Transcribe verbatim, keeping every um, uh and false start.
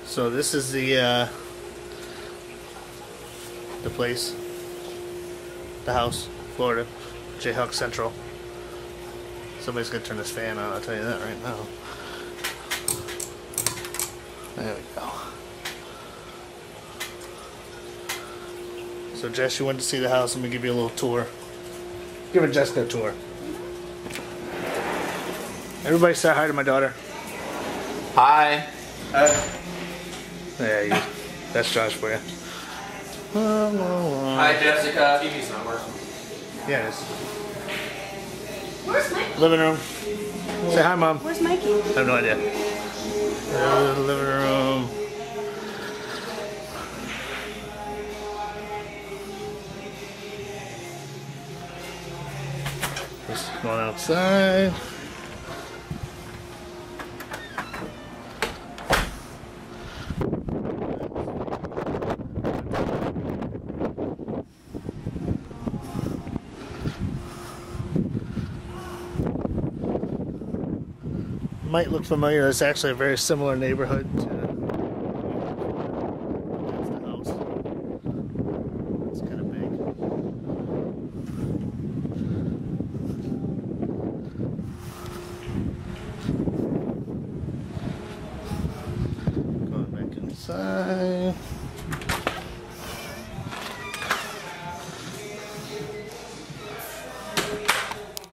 So this is the uh, the place, the house, Florida, Jayhawks Central. Somebody's gonna turn this fan on. I'll tell you that right now. There we go. So Jess, you went to see the house. Let me give you a little tour. Give a Jessica a tour. Everybody say hi to my daughter. Hi. Hi. Yeah, you. That's Josh for you. Hi, Jessica. T V's not working. Yeah, it is. Where's Mikey? Living room. Say hi, Mom. Where's Mikey? I have no idea. Uh, the living room. Just going outside. Might look familiar. It's actually a very similar neighborhood to that's the house. It's kind of big. Going back inside.